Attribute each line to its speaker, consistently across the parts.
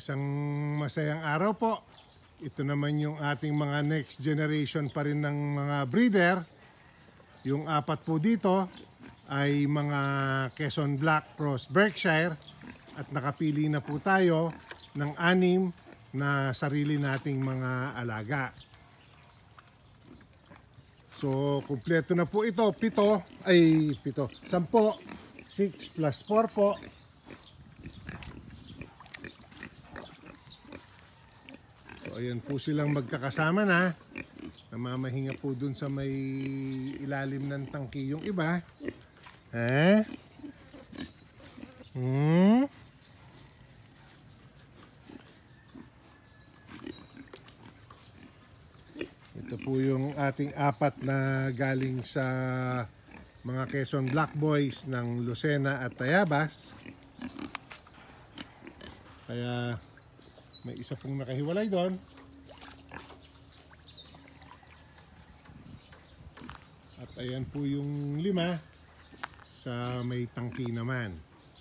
Speaker 1: Isang masayang araw po. Ito naman yung ating mga next generation pa rin ng mga breeder. Yung apat po dito ay mga Quezon Black Cross Berkshire at nakapili na po tayo ng 6 na sarili nating mga alaga. So, kumpleto na po ito. 10, 6 plus 4 po. So, ayan po silang magkakasama na. Namamahinga po dun sa may ilalim ng tangki yung iba. Ito po yung ating apat na galing sa mga Quezon Black Boys ng Lucena at Tayabas. Kaya may isa pong nakahiwalay doon. At ayan po yung 5 sa may tangki naman.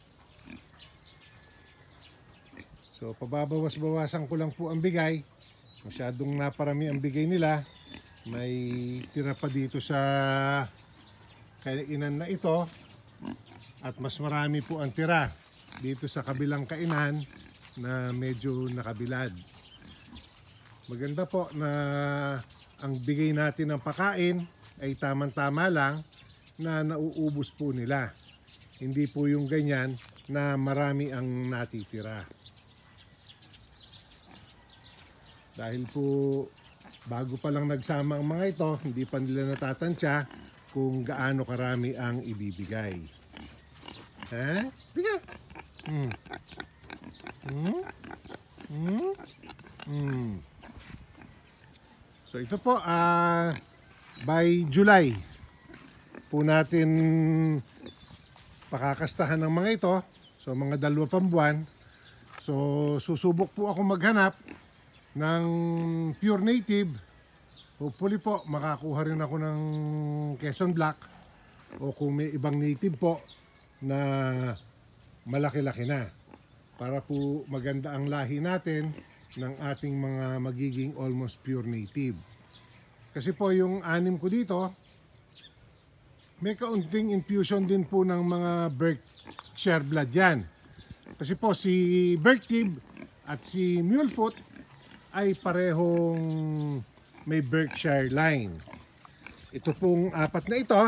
Speaker 1: So pababawas-bawasan ko lang po ang bigay. Masyadong naparami ang bigay nila. May tira pa dito sa kainan na ito. At mas marami po ang tira dito sa kabilang kainan na medyo nakabilad. Maganda po na ang bigay natin ng pakain ay tamang-tama lang na nauubos po nila. Hindi po yung ganyan na marami ang natitira. Dahil po bago pa lang nagsama ang mga ito, hindi pa nila natatansya kung gaano karami ang ibibigay. Tiga. So ito po, by July po natin pakakastahan ng mga ito. So mga 2 pang buwan. So susubok po ako maghanap ng pure native. Hopefully po makakuha rin ako ng Quezon Black o kung may ibang native po na malaki-laki na para po maganda ang lahi natin ng ating mga magiging almost pure native. Kasi po yung 6 ko dito, may kaunting infusion din po ng mga Berkshire blood yan. Kasi po si Berktib at si Mulefoot ay parehong may Berkshire line. Ito pong 4 na ito,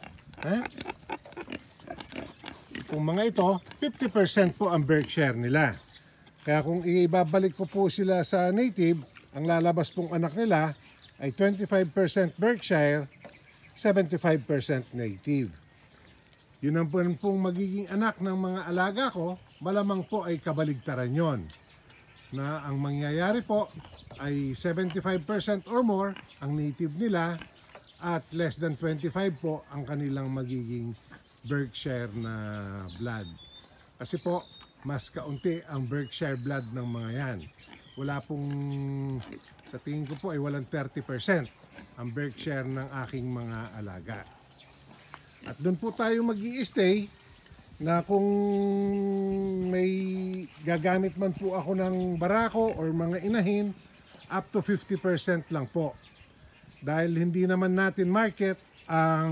Speaker 1: itong mga ito, 50% po ang Berkshire nila. Kaya kung ibabalik ko po sila sa native, ang lalabas pong anak nila ay 25% Berkshire, 75% native. Yun ang pong magiging anak ng mga alaga ko, malamang po ay kabaligtaran yon. Na ang mangyayari po ay 75% or more ang native nila at less than 25 po ang kanilang magiging Berkshire na blood. Kasi po, mas kaunti ang Berkshire blood ng mga yan. Wala pong, sa tingin ko po ay walang 30% ang Berkshire ng aking mga alaga. At doon po tayo mag-i-stay na kung may gagamit man po ako ng barako or mga inahin, up to 50% lang po. Dahil hindi naman natin market ang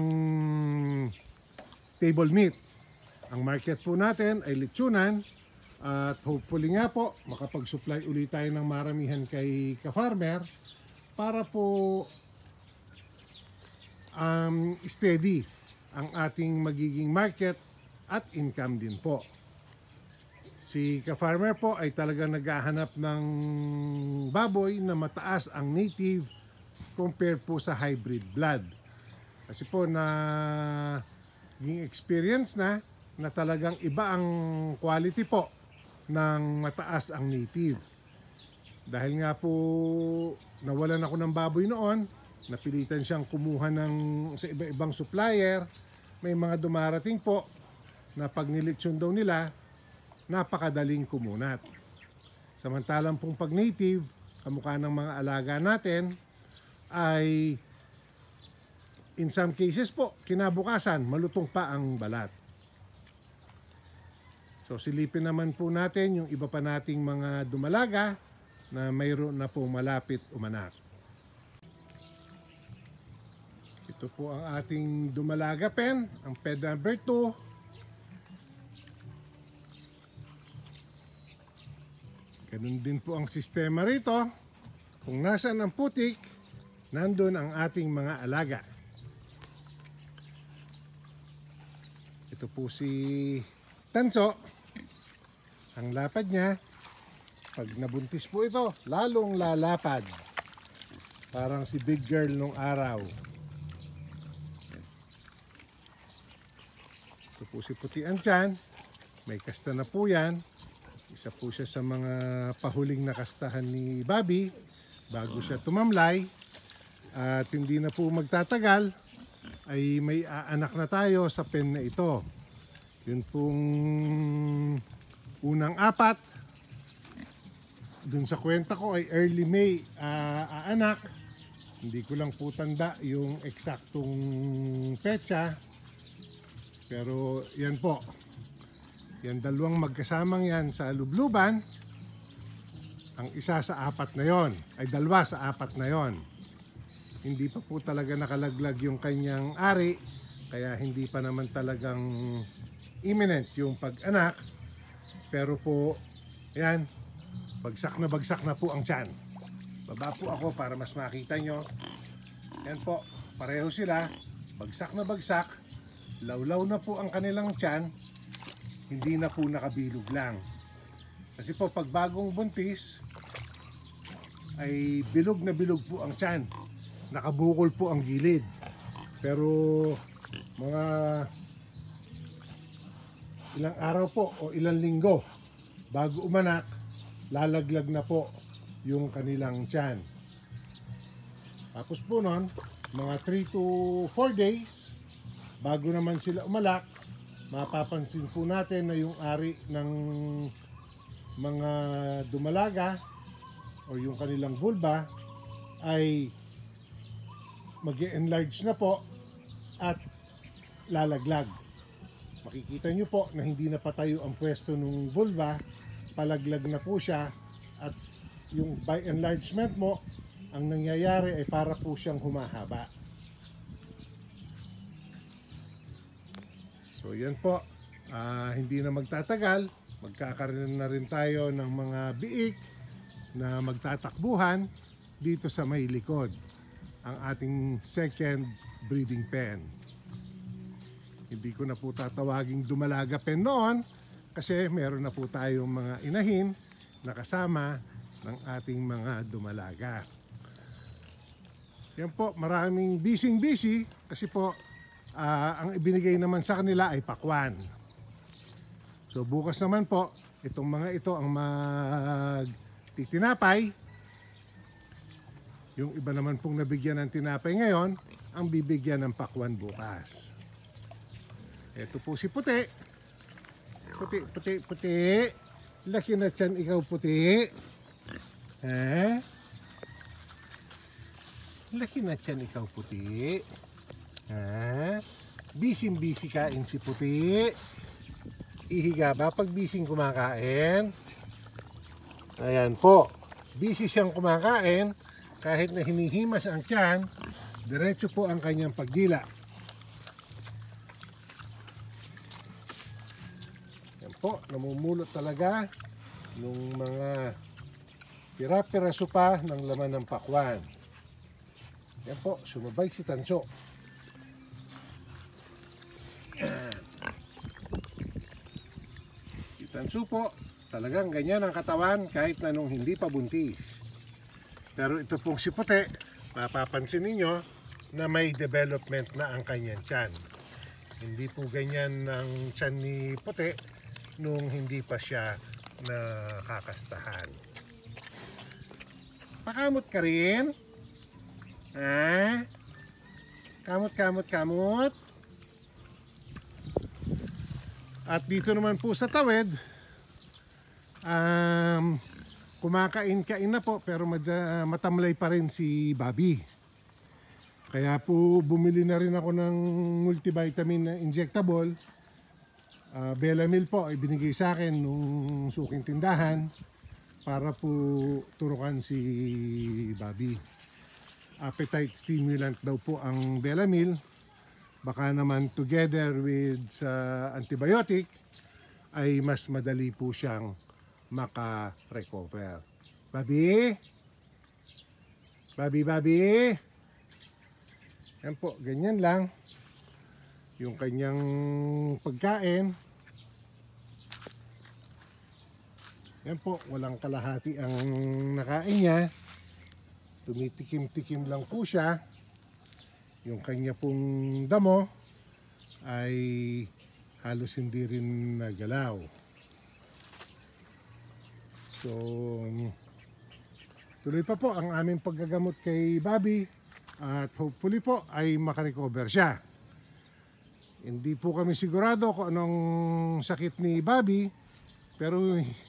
Speaker 1: table meat. Ang market po natin ay litsunan at hopefully nga po makapag-supply ulit tayo ng maramihan kay ka-farmer para po steady ang ating magiging market at income din po. Si ka-farmer po ay talagang naghahanap ng baboy na mataas ang native compared po sa hybrid blood. Kasi po na yung experience na talagang iba ang quality po ng mataas ang native. Dahil nga po nawalan ako ng baboy noon, napilitan siyang kumuha sa iba-ibang supplier. May mga dumarating po na pag nilitsyon daw nila, napakadaling kumunat. Samantalang pong pag native, kamukha ng mga alaga natin, ay in some cases po, kinabukasan, malutong pa ang balat. So silipin naman po natin yung iba pa nating mga dumalaga na mayroon na pong malapit umanak. Ito po ang ating dumalaga pen, ang pen number 2. Ganun din po ang sistema rito. Kung nasaan ang putik, nandun ang ating mga alaga. Ito po si Tanso. Ang lapad niya, pag nabuntis po ito, lalong lalapad. Parang si big girl nung araw. Ito po si Puti ang tiyan. May kasta na po yan. Isa po siya sa mga pahuling na kastahan ni Bobby bago siya tumamlay. At hindi na po magtatagal ay may aanak na tayo sa pen na ito. Yun pong unang 4. Dun sa kwenta ko ay early May aanak. Hindi ko lang po tanda yung eksaktong petsa. Pero yan po. Yan dalawang magkasamang yan sa lubluban. Ang isa sa 4 na yon ay 2 sa 4 na yon. Hindi pa po talaga nakalaglag yung kanyang ari. Kaya hindi pa naman talagang imminent yung pag-anak. Pero po, yan, bagsak na po ang tiyan. Baba po ako para mas makita nyo. Yan po, pareho sila. Bagsak na bagsak. Lawlaw na po ang kanilang tiyan. Hindi na po nakabilog lang. Kasi po, pag bagong buntis, ay bilog na bilog po ang tiyan. Nakabukol po ang gilid. Pero mga ilang araw po o ilang linggo bago umanak, lalaglag na po yung kanilang tiyan. Tapos po nun, mga 3 to 4 days bago naman sila umalak, mapapansin po natin na yung ari ng mga dumalaga o yung kanilang vulva ay mag-enlarge na po at lalaglag. Makikita nyo po na hindi na patayo ang pwesto ng vulva, palaglag na po siya at yung by enlargement mo, ang nangyayari ay para po siyang humahaba. So yan po, hindi na magtatagal, magkakaroon na rin tayo ng mga biik na magtatakbuhan dito sa may likod, ang ating second breeding pen. Hindi ko na po tatawaging dumalaga pen noon kasi meron na po tayong mga inahin na kasama ng ating mga dumalaga. Yan po, maraming busy kasi po ang ibinigay naman sa kanila ay pakwan. So bukas naman po, itong mga ito ang magtitinapay. Yung iba naman pong nabigyan ng tinapay ngayon, ang bibigyan ng pakwan bukas. Ito po si Puti. Puti. Laki na tiyan ikaw, Puti. Ha? Laki na tiyan ikaw, Puti. Ha? Busy kain si Puti. Ihiga ba pag busy kumakain? Ayan po. Busy siyang kumakain. Kahit na hinihimas ang tiyan, diretso po ang kanyang pagdila. Po, namumulot talaga nung mga pira-piraso pa ng laman ng pakwan. Yan po, sumabay si Tanso. Si Tanso po, talagang ganyan ang katawan kahit na nung hindi pa buntis. Pero ito pong si Puti, mapapansin ninyo na may development na ang kanyang tiyan. Hindi po ganyan ang tiyan ni Puti nung hindi pa siya nakakastahan. Pakamot ka rin? Ha? Kamot. At dito naman po sa tawid, kumakain na po pero matamlay pa rin si Bobby. Kaya po bumili na rin ako ng multivitamin na injectable. Bellamil po ay binigay sa akin nung suking tindahan para po turukan si Bobby. Appetite stimulant daw po ang Bellamil. Baka naman together with sa antibiotic ay mas madali po siyang maka-recover. Bobby? Bobby? Yan po, ganyan lang yung kanyang pagkain. Yan po, walang kalahati ang nakain niya. Tumitikim-tikim lang po siya. Yung kanya pong damo ay halos hindi rin nagalaw. So, tuloy pa po ang aming paggagamot kay Bobby at hopefully po ay makarecover siya. Hindi po kami sigurado kung anong sakit ni Bobby, pero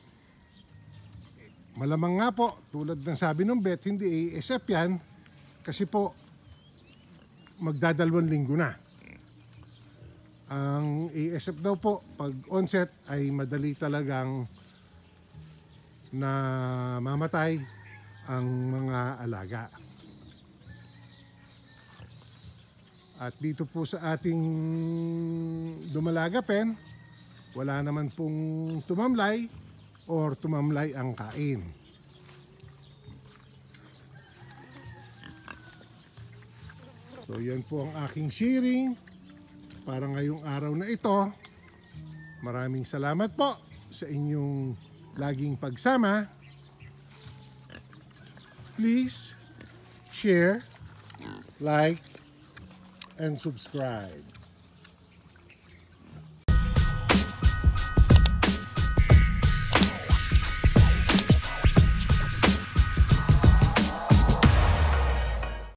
Speaker 1: malamang nga po, tulad ng sabi ng vet, hindi ASF yan kasi po magdadalawang linggo na. Ang ASF daw po, pag onset ay madali talagang na mamatay ang mga alaga. At dito po sa ating Dumalaga Pen, wala naman pong tumamlay or tumamlay ang kain. So yan po ang aking sharing para ngayong araw na ito. Maraming salamat po sa inyong laging pagsama. Please share, like, and subscribe.